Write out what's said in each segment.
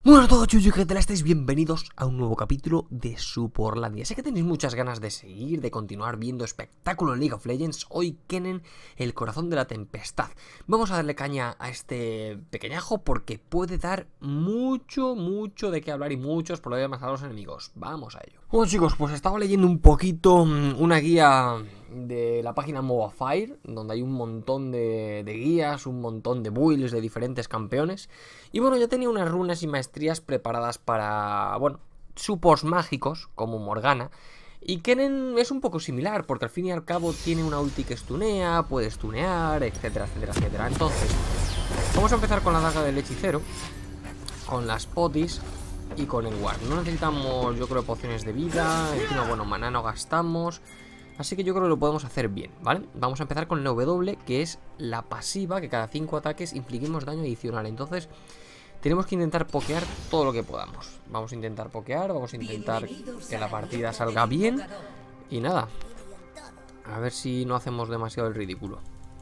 Bueno a todos, chicos, ¿qué tal estáis? Bienvenidos a un nuevo capítulo de Superlandia. Sé que tenéis muchas ganas de seguir, de continuar viendo espectáculo en League of Legends. Hoy Kennen, el corazón de la tempestad. Vamos a darle caña a este pequeñajo porque puede dar mucho de qué hablar y muchos problemas a los enemigos. Vamos a ello. Bueno, chicos, pues estaba leyendo un poquito una guía de la página Mobafire, donde hay un montón de guías, un montón de builds de diferentes campeones. Y bueno, ya tenía unas runas y maestrías preparadas para, bueno, supports mágicos, como Morgana. Y Kennen es un poco similar, porque al fin y al cabo tiene una ulti que stunea, puede stunear, etcétera, etcétera, etcétera. Entonces, vamos a empezar con la daga del hechicero, con las potis y con el ward. No necesitamos, yo creo, pociones de vida. Encima, bueno, maná no gastamos. Así que yo creo que lo podemos hacer bien, ¿vale? Vamos a empezar con la W, que es la pasiva, que cada 5 ataques infligimos daño adicional. Entonces, tenemos que intentar pokear todo lo que podamos. Vamos a intentar pokear, vamos a intentar que la partida salga bien. Y nada, a ver si no hacemos demasiado el ridículo.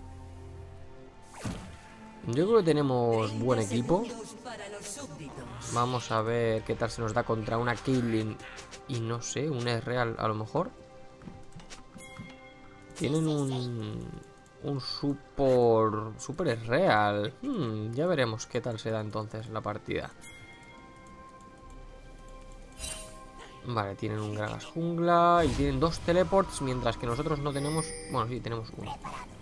Yo creo que tenemos buen equipo. Vamos a ver qué tal se nos da contra una Caitlyn y no sé, un real a lo mejor. Tienen un super real. Ya veremos qué tal se da entonces la partida. Vale, tienen un Gragas jungla y tienen 2 teleports, mientras que nosotros no tenemos... Bueno, sí, tenemos uno.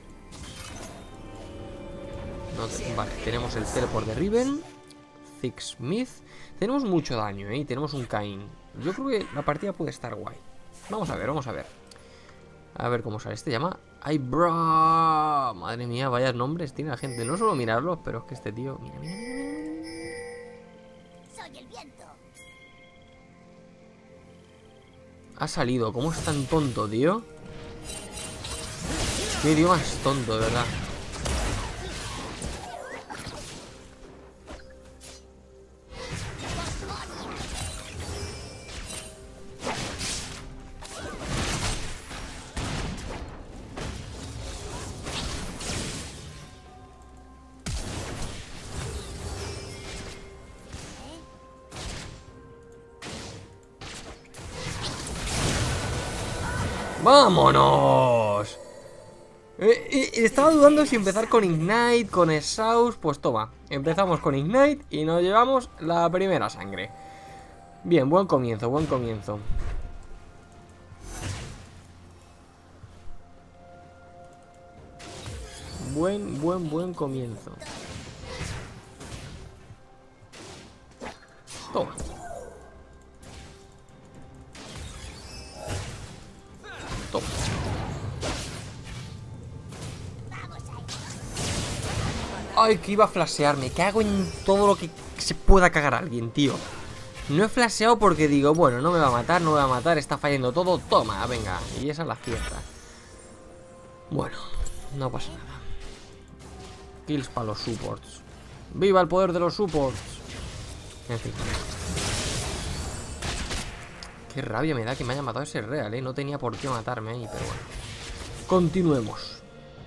Vale, tenemos el teleport de Riven, Thick Smith. Tenemos mucho daño, y tenemos un Kayn. Yo creo que la partida puede estar guay. Vamos a ver, vamos a ver. A ver cómo sale. Este llama Ibra. Madre mía, vaya nombres tiene la gente. No solo mirarlos, pero es que este tío... Mira, mira, mira, mira. Soy el viento. Ha salido. ¿Cómo es tan tonto, tío? Qué tío más tonto, de verdad. ¡Vámonos! Estaba dudando si empezar con Ignite, con Exhaust. Pues toma, empezamos con Ignite y nos llevamos la primera sangre. Bien, buen comienzo, buen comienzo. Buen comienzo. Toma. Toma. Ay, que iba a flashear. Me cago en todo lo que se pueda cagar a alguien, tío. No he flasheado porque digo, bueno, no me va a matar, no me va a matar. Está fallando todo, toma, venga. Y esa es la cierta. Bueno, no pasa nada. Kills para los supports. ¡Viva el poder de los supports! En fin. Qué rabia me da que me haya matado ese real, no tenía por qué matarme ahí, pero bueno. Continuemos.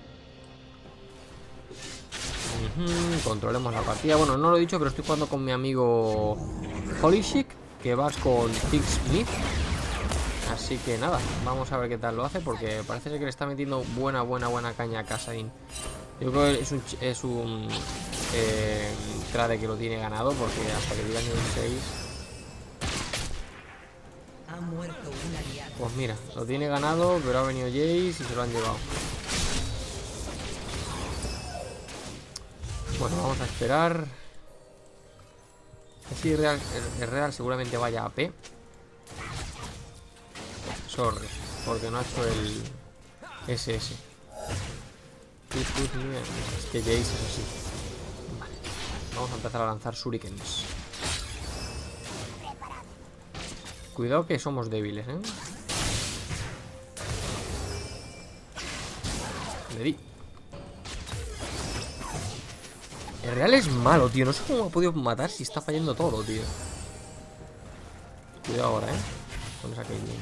Controlemos la partida. Bueno, no lo he dicho, pero estoy jugando con mi amigo Holishik, que va con Thick Smith. Así que nada, vamos a ver qué tal lo hace, porque parece ser que le está metiendo buena caña a Kassadin. Yo creo que es un trade que lo tiene ganado, porque hasta que diga nivel 6... Pues mira, lo tiene ganado, pero ha venido Jace y se lo han llevado. Bueno, vamos a esperar. Así el real seguramente vaya a AP. Sorry, porque no ha hecho el SS. Es que Jace es así. Vale, vamos a empezar a lanzar shurikens. Cuidado que somos débiles, ¿eh? Le di. El real es malo, tío. No sé cómo ha podido matar si está fallando todo, tío. Cuidado ahora, ¿eh? Con esa Caitlyn.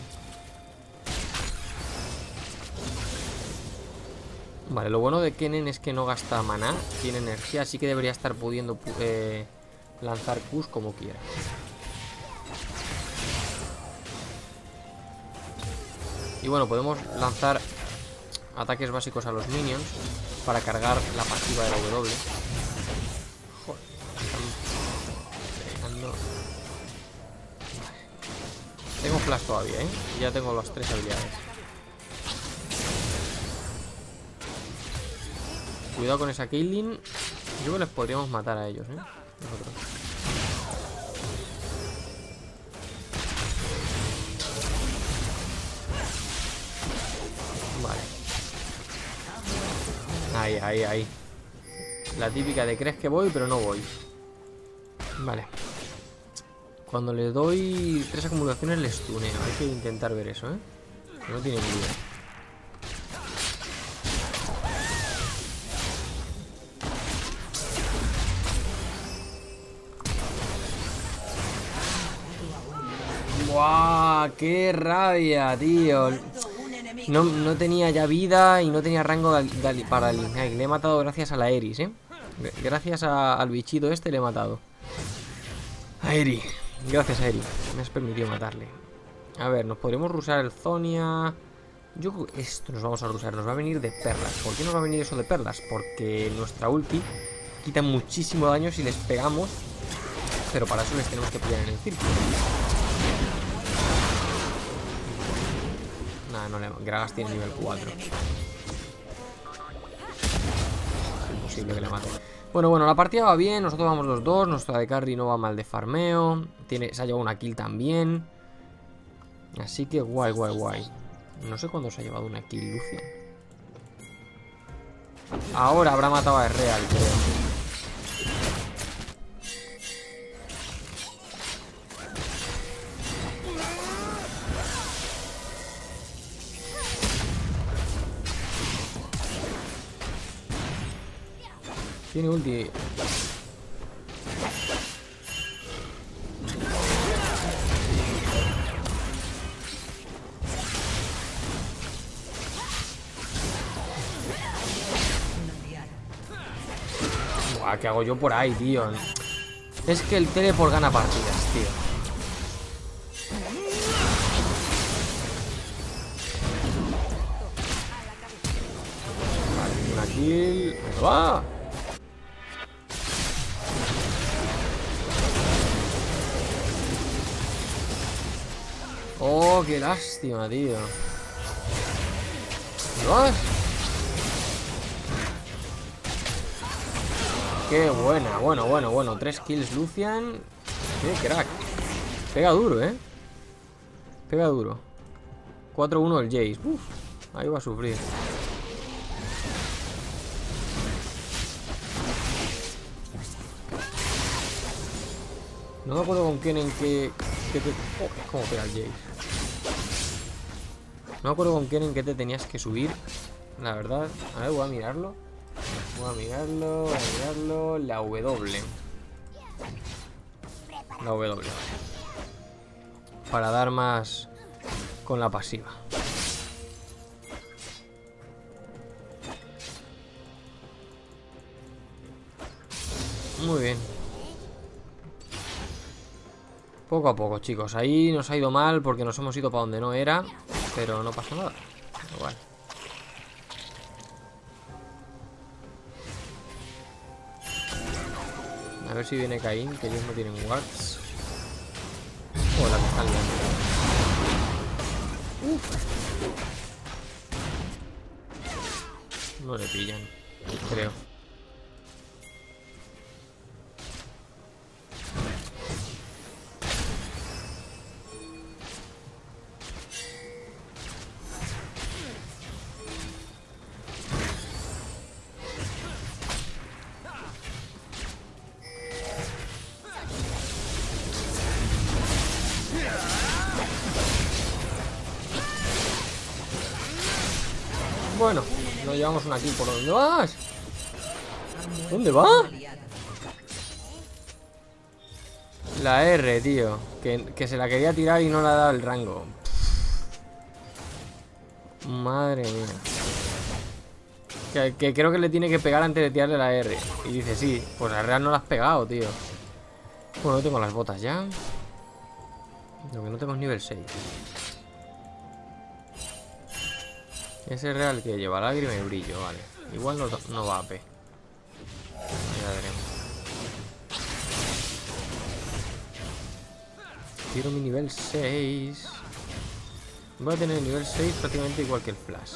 Vale, lo bueno de Kennen es que no gasta maná. Tiene energía, así que debería estar pudiendo lanzar Qs como quiera. Y bueno, podemos lanzar ataques básicos a los minions para cargar la pasiva de la W. Joder, están pegando. Tengo flash todavía, ¿eh? Ya tengo las 3 habilidades. Cuidado con esa Caitlyn. Yo creo que les podríamos matar a ellos, ¿eh? Nosotros. Vale. Ahí. La típica de crees que voy, pero no voy. Vale. Cuando le doy 3 acumulaciones le stuneo. Hay que intentar ver eso, ¿eh? Que no tiene ni idea. ¡Buah! ¡Qué rabia, tío! No tenía ya vida y no tenía rango para el Ignite. Le he matado gracias a la Eris, ¿eh? Gracias al bichito este le he matado. A Eri. Gracias a Eri. Me has permitido matarle. A ver, nos podremos rusar el Zonia. Yo creo que esto nos vamos a rusar. Nos va a venir de perlas. ¿Por qué nos va a venir eso de perlas? Porque nuestra ulti quita muchísimo daño si les pegamos. Pero para eso les tenemos que pillar en el círculo. Gragas tiene nivel 4. Es imposible que le mate. Bueno, la partida va bien. Nosotros vamos los dos. Nuestra de carry no va mal de farmeo. Se ha llevado una kill también. Así que guay. No sé cuándo se ha llevado una kill Lucian. Ahora habrá matado a Real, creo. Tiene ulti. Buah, ¿qué hago yo por ahí, tío? Es que el teleport gana partidas, tío. Vale, una kill. ¿Dónde va? Oh, qué lástima, tío. ¿Vas? Qué buena, bueno. 3 kills Lucian. Qué crack. Pega duro, ¿eh? Pega duro. 4-1 el Jace. Uf, ahí va a sufrir. No me acuerdo con quién en qué... Oh, ¿cómo pega el Jace? No me acuerdo con quién en qué te tenías que subir. La verdad. A ver, voy a mirarlo. La W. La W. Para dar más con la pasiva. Muy bien. Poco a poco, chicos. Ahí nos ha ido mal porque nos hemos ido para donde no era. Pero no pasa nada. Igual. A ver si viene Caín, que ellos no tienen wards. Oh, la que están liando. No le pillan, creo. Bueno, nos llevamos una kill por donde vas. ¿Dónde va? La R, tío. Que se la quería tirar y no le ha dado el rango. Madre mía. Que creo que le tiene que pegar antes de tirarle la R. Y dice, sí, pues la real no la has pegado, tío. Bueno, tengo las botas ya. Lo que no tengo es nivel 6. Ese real que lleva lágrima y brillo, vale. Igual no va a AP. Ya veremos. Quiero mi nivel 6. Voy a tener el nivel 6 prácticamente igual que el Flash.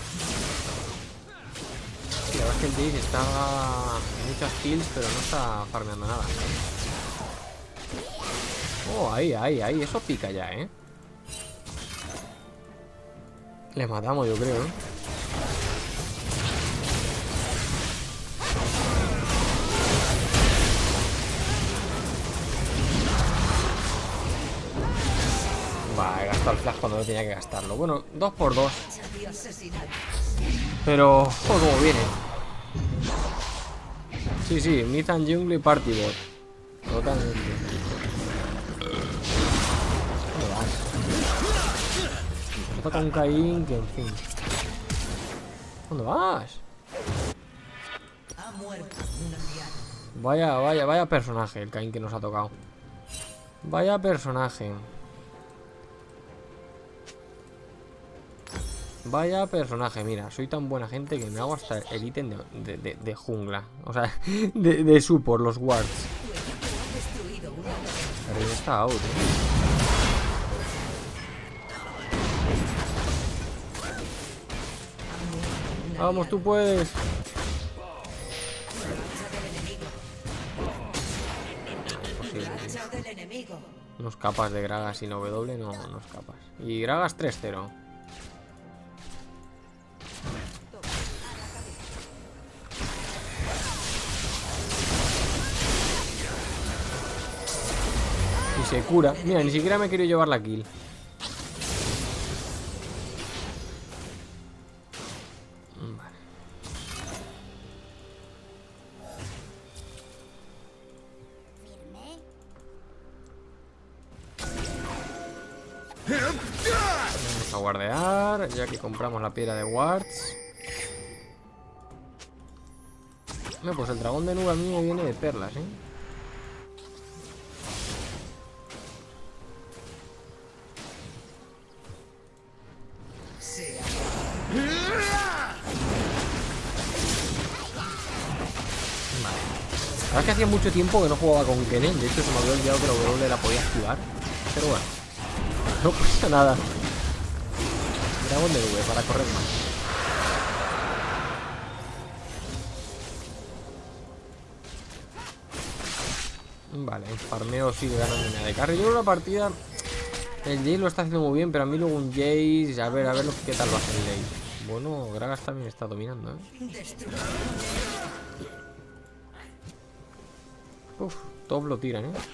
Sí, la verdad es que el Jace está en muchas kills, pero no está farmeando nada. Oh, ahí. Eso pica ya, ¿eh? Les matamos, yo creo, ¿eh? Va, he gastado el flash cuando no tenía que gastarlo. Bueno, 2x2. Pero, joder, cómo viene. Sí, Mythan Jungle y Party Bot. Totalmente. ¿Dónde vas? Me toca un Caín que, en fin. ¿Dónde vas? Vaya personaje el Caín que nos ha tocado. Vaya personaje. Vaya personaje, mira, soy tan buena gente que me hago hasta el ítem de jungla. O sea, de support, los wards. Pero ya está out, Vamos, tú puedes. Imposible, tío. No escapas de Gragas sin W, no escapas. Y Gragas 3-0. Y se cura. Mira, ni siquiera me quiero llevar la kill. Vale. Vamos a guardear, ya que compramos la piedra de wards. Pues el dragón de nube a mí me viene de perlas, ¿eh? Vale. La verdad es que hacía mucho tiempo que no jugaba con Kennen. De hecho se me había olvidado que la W la podía activar. Pero bueno, no pasa nada. Dragón de nube para correr más. Vale, el farmeo sigue ganando línea de carry. Yo creo que la partida el Jace lo está haciendo muy bien, pero a mí luego un Jace, a ver qué tal va a hacer el Jace. Bueno, Gragas también está dominando, ¿eh? Uf, top lo tiran, ¿eh?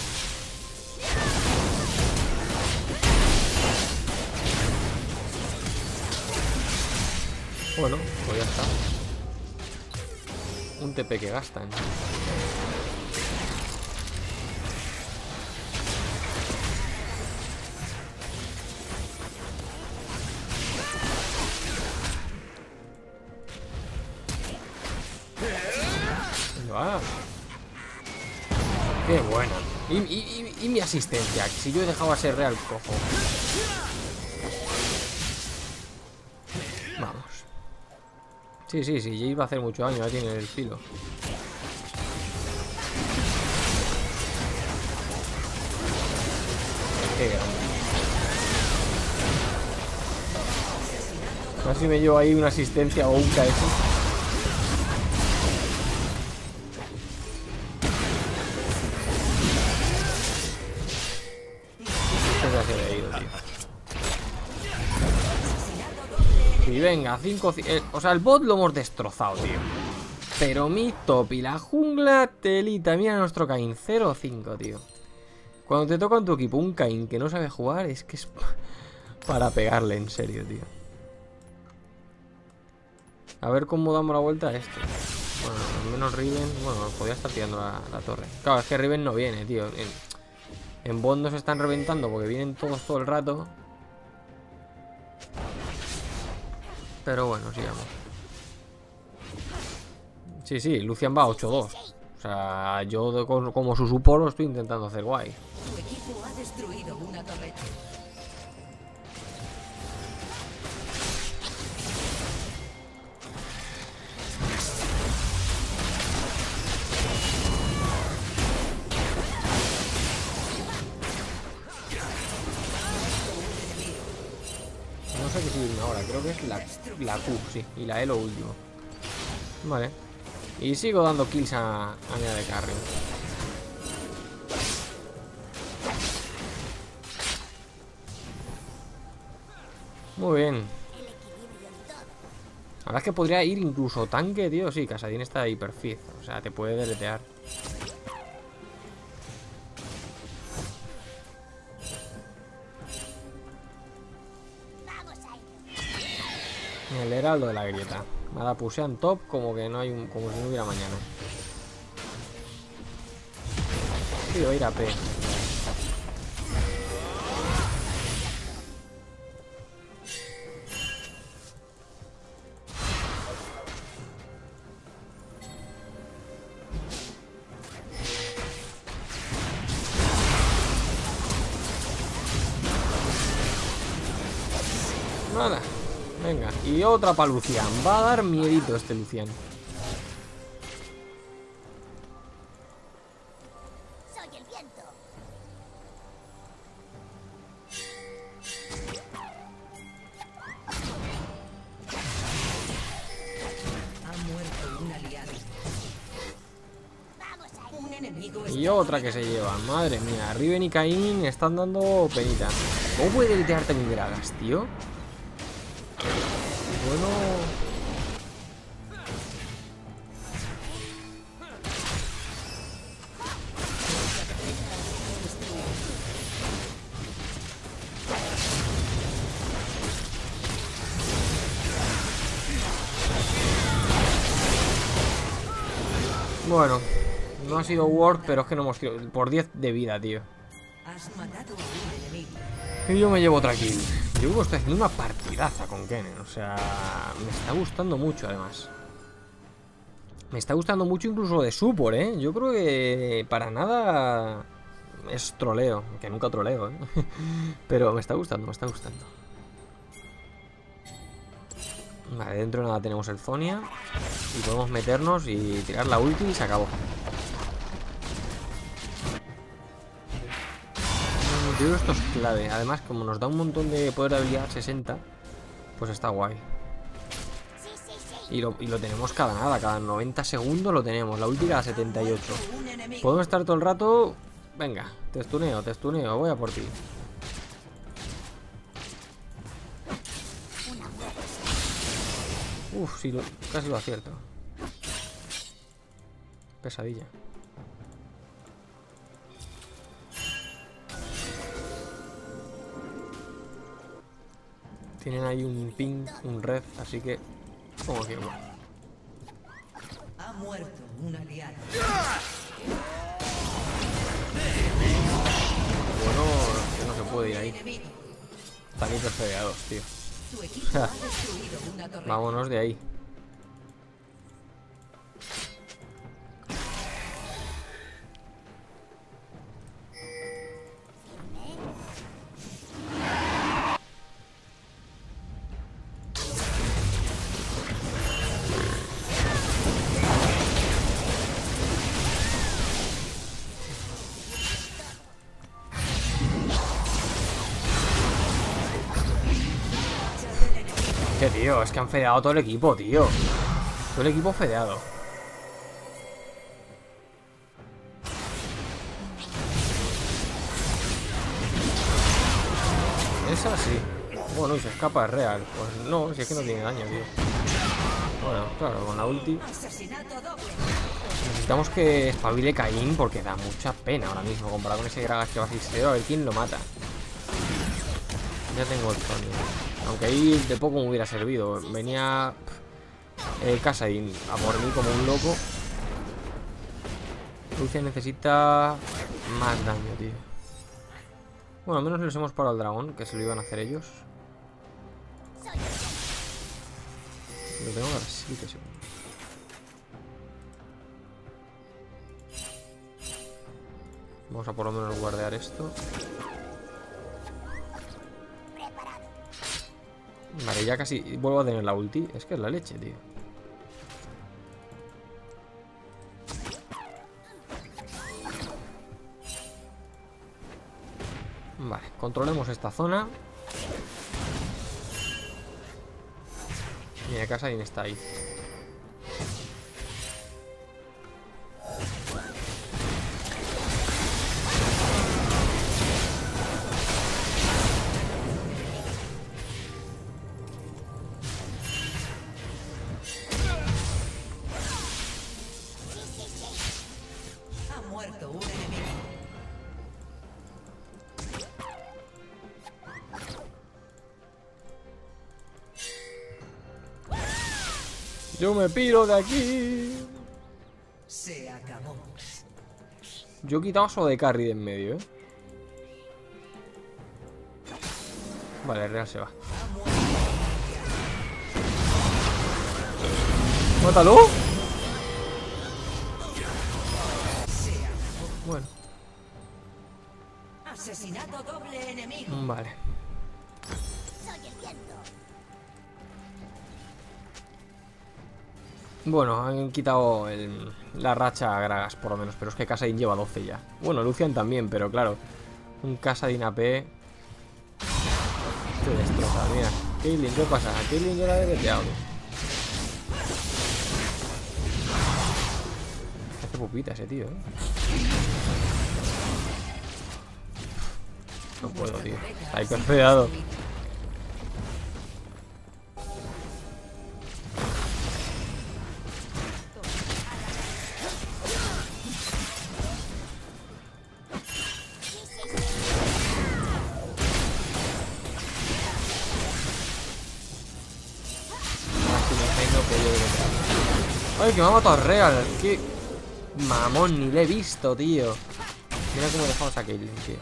Bueno, pues ya está. Un TP que gastan. Ah, qué buena. Y mi asistencia. Si yo he dejado a ser real, cojo. Vamos. Sí, ya iba a hacer mucho daño. Ya tiene el filo. Qué grande. Casi me llevo ahí una asistencia o un KS. Y venga, 5... o sea, el bot lo hemos destrozado, tío. Pero mi top y la jungla, telita. Mira nuestro Caín, 0-5, tío. Cuando te toca en tu equipo un Caín que no sabe jugar, es que es para pegarle, en serio, tío. A ver cómo damos la vuelta a esto. Bueno, al menos Riven... Bueno, podía estar tirando la torre. Claro, es que Riven no viene, tío. En bot nos están reventando porque vienen todos todo el rato. Pero bueno, sigamos. Sí, Lucian va 8-2. O sea, yo como su support lo estoy intentando hacer guay. Tu equipo ha destruido una torreta. No sé qué subirme ahora, creo que es la Q, sí, y la E lo último. Vale. Y sigo dando kills a Nea de carry. Muy bien. La verdad es que podría ir incluso tanque, tío. Sí, Casadín está hiper fit. O sea, te puede deletear. El heraldo de la grieta. Nada, pusean top como que no hay como si no hubiera mañana. Sí, voy a ir a P. Nada. Venga, y otra para Lucian. Va a dar miedito este Lucian. Soy el viento. Ha muerto un aliado. Un enemigo Y otra que se lleva. Madre mía, Riven y Caín están dando penita. ¿Cómo puede deletearte mi Gragas, tío? Bueno... Bueno, no ha sido Word, pero es que no hemos tirado por 10 de vida, tío. Has matado a un enemigo. Y yo me llevo otra kill. Yo creo que estoy haciendo una partidaza con Kennen. O sea, me está gustando mucho, además. Me está gustando mucho incluso de support, ¿eh? Yo creo que para nada es troleo. Que nunca troleo, ¿eh? Pero me está gustando, me está gustando. Vale, dentro de nada tenemos el Zonia. Y podemos meternos y tirar la ulti y se acabó. Yo creo que esto es clave. Además, como nos da un montón de poder de habilidad, 60, pues está guay. Y lo tenemos cada nada, cada 90 segundos lo tenemos. La ulti cada 78. Podemos estar todo el rato. Venga, te estuneo, voy a por ti. Uf, sí, casi lo acierto. Pesadilla. Tienen ahí un ping, un red, así que como que igual. Ha muerto un aliado. Bueno, que no se puede ir ahí. Están hiperfedeados, tío. Tu equipo ha destruido una torreta. Vámonos de ahí. Que tío, es que han fedeado todo el equipo, tío. Todo el equipo fedeado. Esa sí. Bueno, y se escapa, es real. Pues no, si es que no tiene daño, tío. Bueno, claro, con la ulti. Asesinato doble. Necesitamos que espabile Caín porque da mucha pena ahora mismo comparado con ese Gragas que va a ser a ver quién lo mata. Ya tengo el Zonia. Aunque ahí de poco me hubiera servido. Venía Casadín a por mí como un loco. Lucian necesita más daño, tío. Bueno, al menos les hemos parado al dragón, que se lo iban a hacer ellos. Lo tengo a 7 segundos. Vamos a por lo menos guardear esto. Vale, ya casi vuelvo a tener la ulti. Es que es la leche, tío. Vale, controlemos esta zona. Mira, Kassadin está ahí. Ha muerto un enemigo. Yo me piro de aquí. Se acabó. Yo he quitado solo de carry de en medio, Vale, el Real se va. ¡Mátalo! Bueno, Asesinato doble enemigo. vale. Bueno, han quitado la racha a Gragas, por lo menos. Pero es que Kassadin lleva 12 ya. Bueno, Lucian también, pero claro. Un Kassadin AP te destroza. Mira, Caitlyn, ¿qué pasa? A Caitlyn ya la he veteado. Hace pupita ese tío, No puedo, tío. Está hiperfeado. Ay, que me ha matado a Real. Qué mamón, ni le he visto, tío. Mira cómo dejamos a Caitlyn, tío.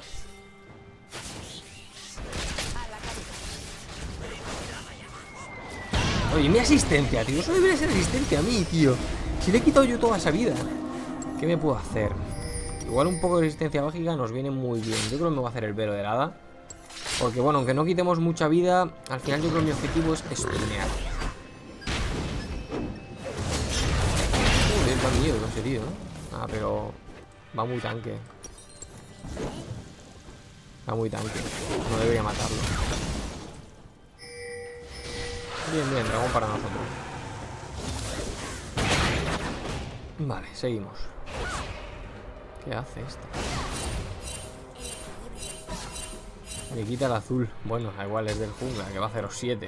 Oye, mi asistencia, tío. Eso debería ser asistencia a mí, tío. Si le he quitado yo toda esa vida. ¿Qué me puedo hacer? Igual un poco de resistencia mágica nos viene muy bien. Yo creo que me voy a hacer el velo del hada. Porque bueno, aunque no quitemos mucha vida, al final yo creo que mi objetivo es stunear. Joder, da miedo ese tío, Ah, pero va muy tanque. Va muy tanque. No debería matarlo. Bien, bien, dragón para nosotros. Vale, seguimos. ¿Qué hace esto? Me quita el azul. Bueno, da igual, es del jungla, que va a 0-7.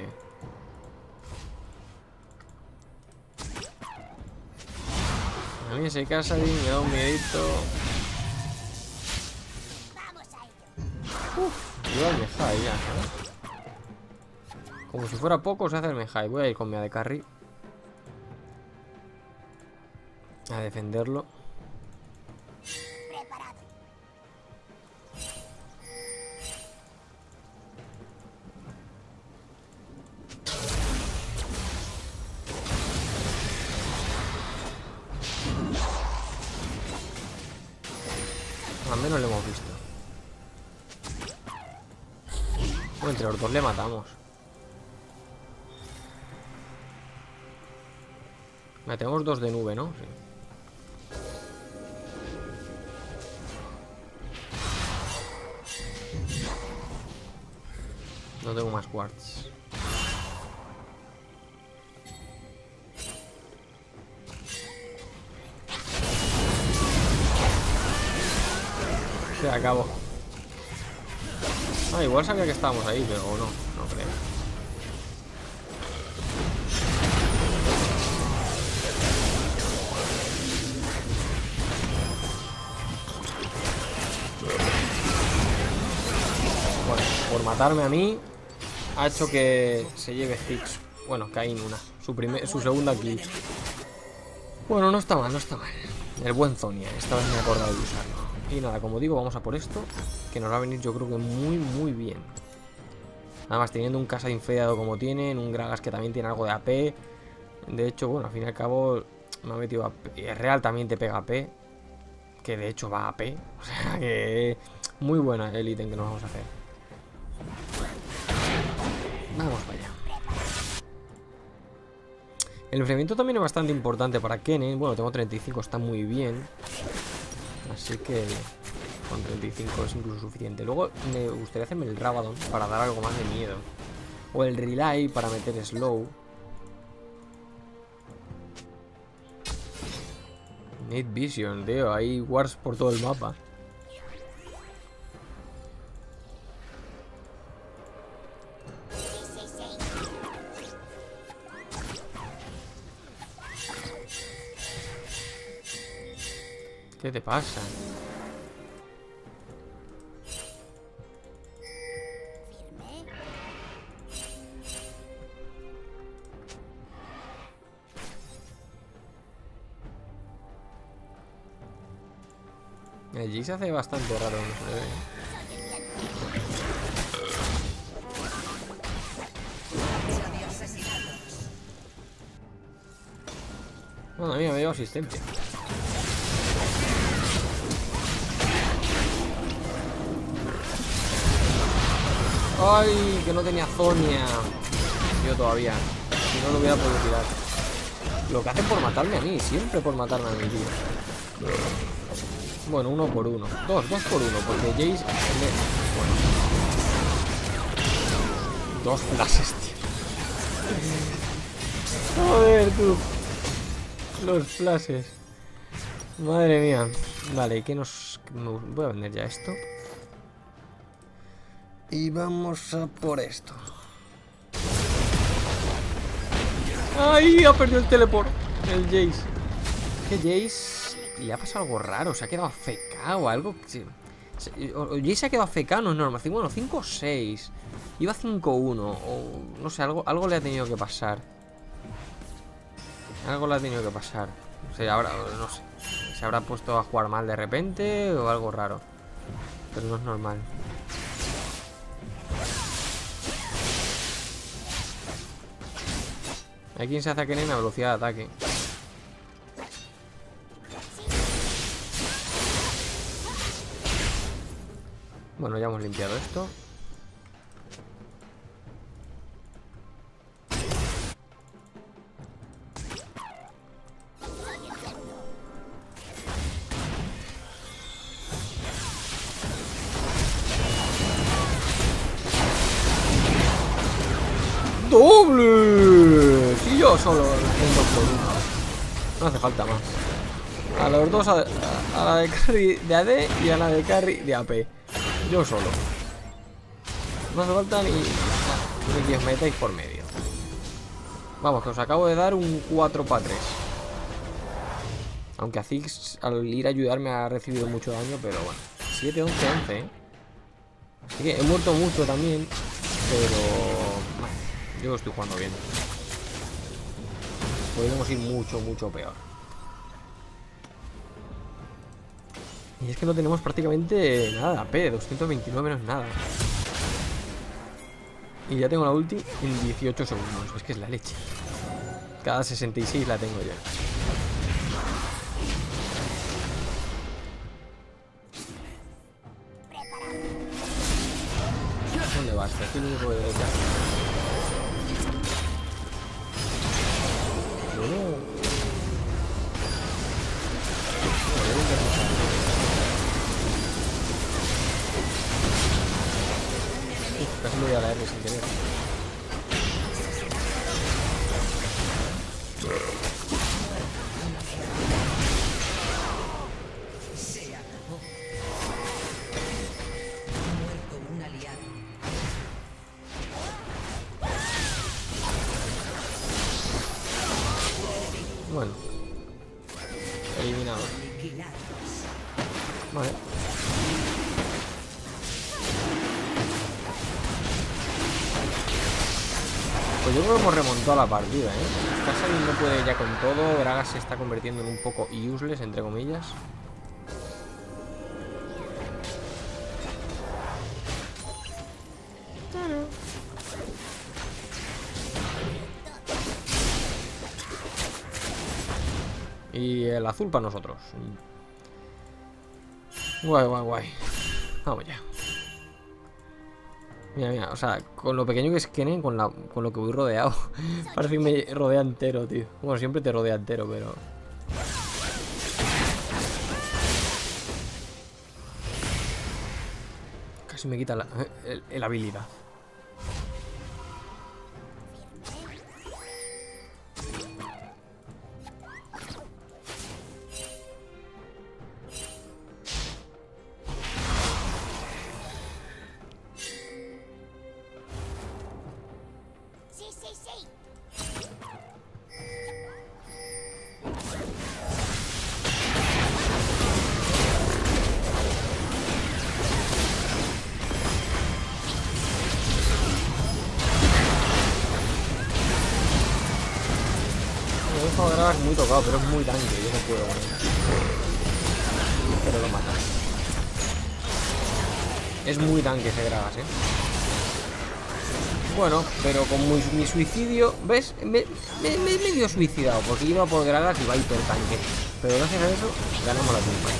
A mí ese Kassadin me da un miedito. Lleva el Mejai ya, Como si fuera poco se hace el Mejai. Voy a ir con mi de carry a defenderlo. Al menos lo hemos visto. Bueno, entre los dos le matamos. Tenemos 2 de nube, ¿no? Sí. No tengo más quartz. Se acabó. Ah, igual sabía que estábamos ahí, pero no, no creo. Bueno, por matarme a mí, ha hecho que se lleve Styx. Bueno, Kayn una. Su segunda kill. Bueno, no está mal, no está mal. El buen Zonia, esta vez me he acordado de usarlo. Y nada, como digo, vamos a por esto, que nos va a venir yo creo que muy, muy bien. Además, teniendo un Kassadin fedeado como tienen, un Gragas que también tiene algo de AP. De hecho, bueno, al fin y al cabo, me ha metido AP. Real también te pega AP. Que de hecho va a AP. O sea que... Muy buena el ítem que nos vamos a hacer. Vamos para allá. El enfriamiento también es bastante importante para Kennen. Bueno, tengo 35, está muy bien. Así que con 35 es incluso suficiente. Luego me gustaría hacerme el Rabadon para dar algo más de miedo. O el Relay para meter slow. Night Vision, tío. Hay wars por todo el mapa. ¿Qué te pasa? El G se hace bastante raro, no se le ve. Bueno, a mí me dio asistencia. Ay, que no tenía Zonia. Yo todavía. Si no lo hubiera podido tirar. Lo que hacen por matarme a mí. Siempre por matarme a mí, tío. Bueno, 1 por 1. 2 por 1. Porque Jace... Bueno. 2 flashes, tío. Joder, tú. Los flashes. Madre mía. Vale, ¿qué nos...? Voy a vender ya esto. Y vamos a por esto. ¡Ay! Ha perdido el teleport. El Jace. ¿Qué Jace? Le ha pasado algo raro. Se ha quedado AFK o algo. Jace se ha quedado AFK, no es normal. Bueno, 5 o 6. Iba 5-1. O no sé, algo le ha tenido que pasar. Algo le ha tenido que pasar. O sea, ahora, no sé. Se habrá puesto a jugar mal de repente o algo raro. Pero no es normal. Hay quien se hace a Kennen a velocidad de ataque. Bueno, ya hemos limpiado esto. ¡Doble! Y yo solo en 2 por 1. No hace falta más. A los dos, a la de carry de AD y a la de carry de AP. Yo solo. No hace falta ni que os metáis por medio. Vamos, que os acabo de dar un 4 para 3. Aunque Azix al ir a ayudarme ha recibido mucho daño, pero bueno. 7, 11, 11, Así que he muerto mucho también. Pero... bueno, yo estoy jugando bien. Podríamos ir mucho, mucho peor. Y es que no tenemos prácticamente nada de AP. 229 no es nada. Y ya tengo la ulti en 18 segundos. Es que es la leche. Cada 66 la tengo ya. ¿Dónde vas? Aquí lo único que debe estar. Casi me voy a la R sin querer. Se acabó. Ha muerto un aliado. Bueno. Eliminado. Aniquilados. Vale. Pues yo creo que hemos remontado la partida, Kassadin no puede ya con todo. Gragas se está convirtiendo en un poco useless, entre comillas. Y el azul para nosotros. Guay, guay, guay. Vamos ya. Mira, mira, o sea, con lo pequeño que es Kennen, con lo que voy rodeado. Parece que me rodea entero, tío. Bueno, siempre te rodea entero, pero... Casi me quita la habilidad. Es muy tocado, pero es muy tanque. Yo no puedo con él. Pero lo mata. Es muy tanque ese Gragas, Bueno, pero con mi suicidio, ¿ves? Me he medio suicidado porque iba por Gragas y va hiper tanque. Pero gracias a eso ganamos la teamfight.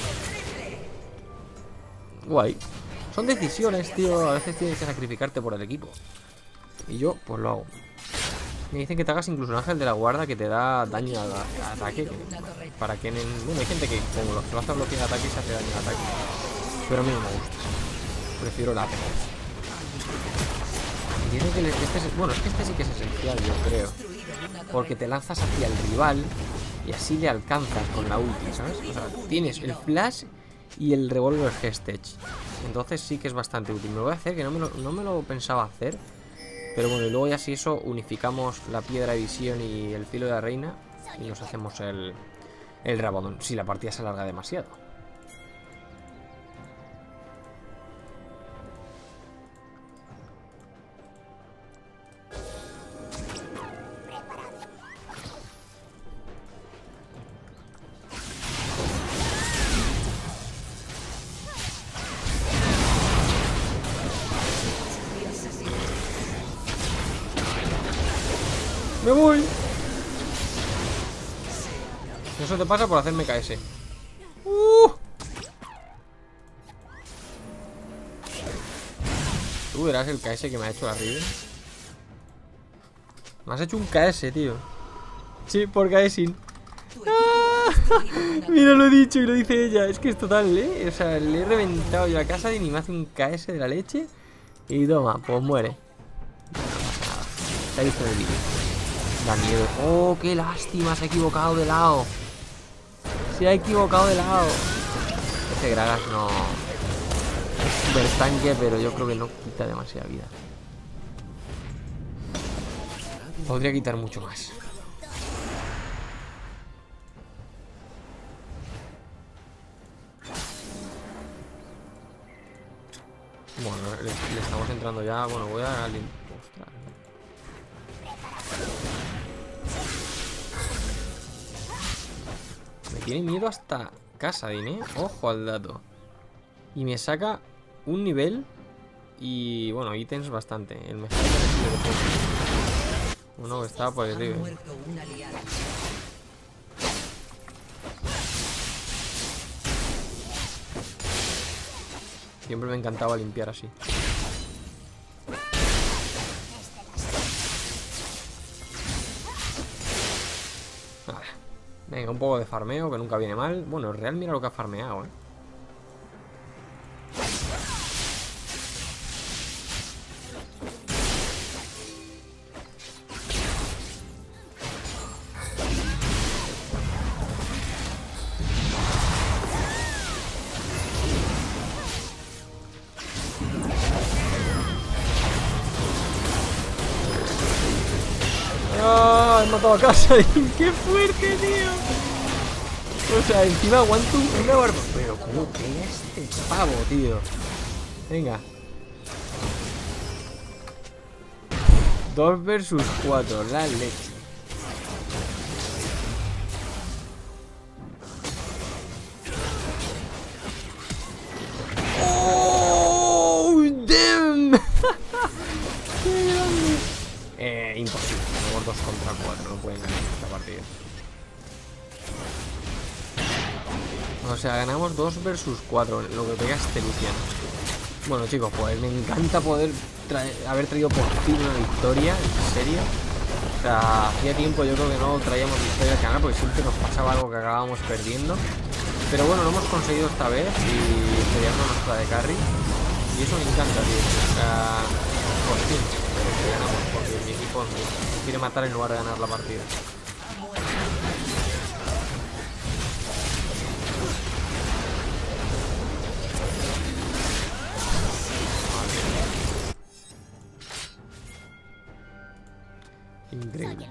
Guay. Son decisiones, tío. A veces tienes que sacrificarte por el equipo. Y yo, pues lo hago. Me dicen que te hagas incluso un ángel de la guarda que te da daño al ataque. Para que... Bueno, hay gente que como los que vas a bloquear ataque se hace daño al ataque. Pero a mí no me gusta. Prefiero el APK. Dicen que bueno, es que este sí que es esencial, yo creo. Porque te lanzas hacia el rival y así le alcanzas con la ulti, ¿sabes? O sea, tienes el flash y el revólver Hestech. Entonces sí que es bastante útil. Me lo voy a hacer, que no me lo pensaba hacer. Pero bueno, y luego ya si eso unificamos la piedra de visión y el filo de la reina y nos hacemos el Rabadón, si la partida se alarga demasiado. ¡Me voy! Eso te pasa por hacerme KS. Tú verás el KS que me ha hecho la Riven. Me has hecho un KS, tío. Sí, por KSing. Mira, lo he dicho y lo dice ella. Es que es total, O sea, le he reventado yo la casa y ni me hace un KS de la leche. Y toma, pues muere. Se ha visto en el vídeo. Da miedo. Oh, qué lástima, se ha equivocado de lado. Se ha equivocado de lado. Ese Gragas no... Es super tanque, pero yo creo que no quita demasiada vida. Podría quitar mucho más. Bueno, le estamos entrando ya. Bueno, voy a... Ostras. Me tiene miedo hasta Kassadin, Ojo al dato. Y me saca un nivel. Y bueno, ítems bastante. El mejor uno que estaba por arriba. Siempre me encantaba limpiar así. Vale. Venga, un poco de farmeo, que nunca viene mal. Bueno, el Real mira lo que ha farmeado, ¡Ah! He matado a Kassadin. ¡Qué fuerte, tío! O sea, encima aguanto una barba. Pero ¿cómo pega este pavo, tío? Venga. 2 versus 4, la leche. ¡Oh! ¡Damn! ¡Qué grande! Imposible. Tenemos 2 contra 4. No pueden ganar esta partida. O sea, ganamos 2 versus 4. Lo que pega este Lucian. Bueno, chicos, pues me encanta poder haber traído por fin una victoria. En serio. O sea, hacía tiempo yo creo que no traíamos victoria al canal, porque siempre nos pasaba algo que acabábamos perdiendo. Pero bueno, lo hemos conseguido esta vez y peleando nuestra de carry. Y eso me encanta, tío. O sea, por fin. Pero que ganamos, porque mi equipo me quiere matar en lugar de ganar la partida. Increíble.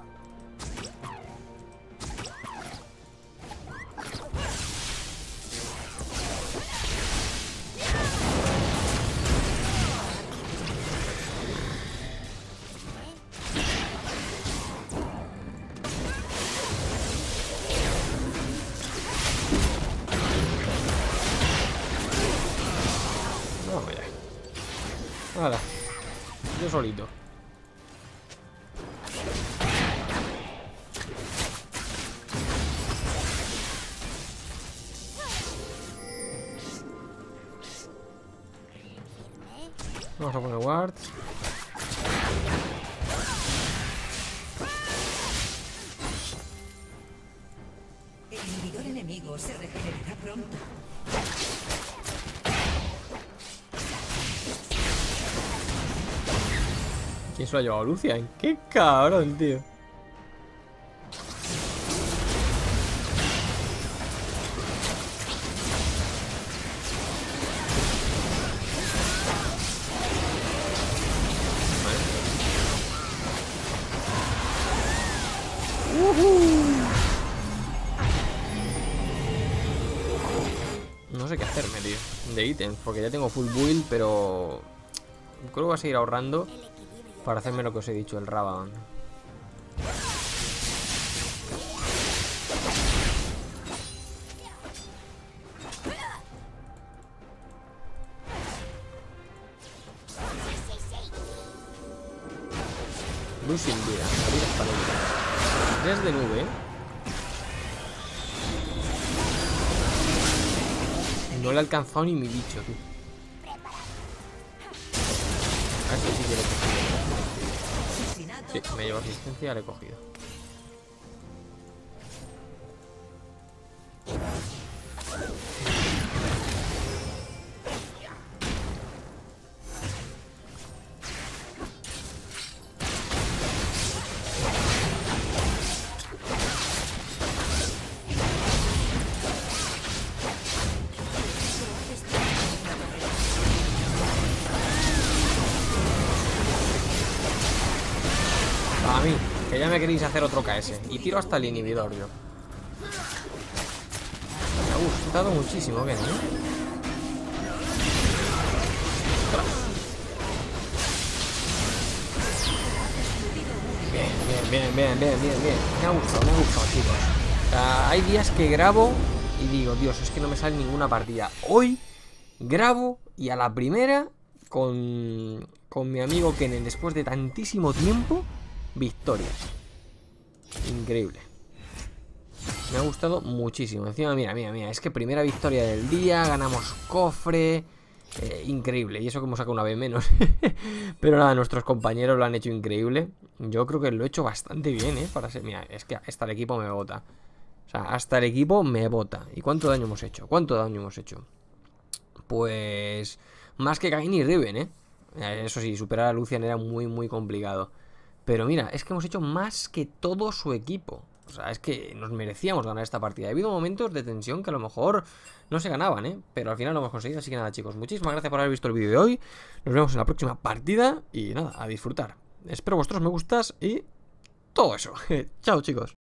Vamos ya. Hala. Yo solito. Vamos a poner wards. El inhibidor enemigo se regenerará pronto. ¿Quién se lo ha llevado? Lucian. ¡Qué cabrón, tío! No sé qué hacerme, tío, de ítems, porque ya tengo full build, pero creo que voy a seguir ahorrando para hacerme lo que os he dicho, el Raban. Luz sin vida, abrir hasta la vida. 3 de nube, No le ha alcanzado ni mi bicho, tú. A este sí que lo he cogido. Sí, me llevo asistencia, le he cogido. A mí, que ya me queréis hacer otro KS. Y tiro hasta el inhibidor, yo. Me ha gustado muchísimo, ¿qué? Bien. Me ha gustado, chicos. O sea, hay días que grabo y digo, Dios, es que no me sale ninguna partida. Hoy grabo y a la primera con mi amigo Kennen, después de tantísimo tiempo, victorias. Increíble. Me ha gustado muchísimo. Encima, mira, es que primera victoria del día, ganamos cofre. Increíble. Y eso que hemos sacado una vez menos. Pero nada, nuestros compañeros lo han hecho increíble. Yo creo que lo he hecho bastante bien, para ser... Mira, es que hasta el equipo me vota. O sea, hasta el equipo me vota. ¿Y cuánto daño hemos hecho? Pues... más que Kayn y Riven, Eso sí, superar a Lucian era muy complicado. Pero mira, es que hemos hecho más que todo su equipo. O sea, es que nos merecíamos ganar esta partida. Ha habido momentos de tensión que a lo mejor no se ganaban, pero al final lo hemos conseguido. Así que nada, chicos, muchísimas gracias por haber visto el vídeo de hoy. Nos vemos en la próxima partida. Y nada, a disfrutar. Espero vuestros me gustas y todo eso. Chao, chicos.